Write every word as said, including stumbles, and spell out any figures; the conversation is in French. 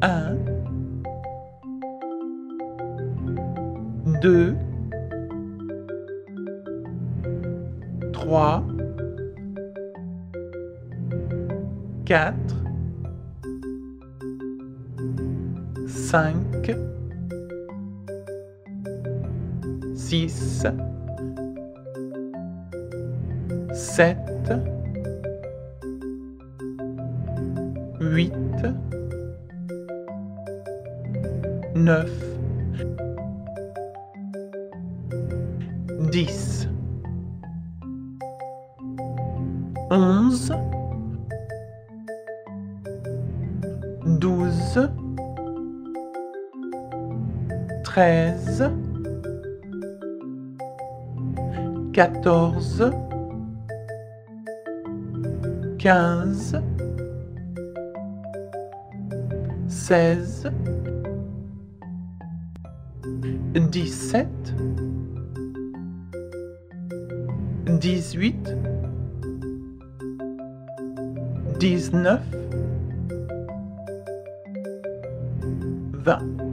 un, deux, trois, quatre, cinq, six, sept, huit, neuf, dix, onze, douze, treize, quatorze, quinze, seize, dix-sept, dix-huit, dix-neuf, vingt.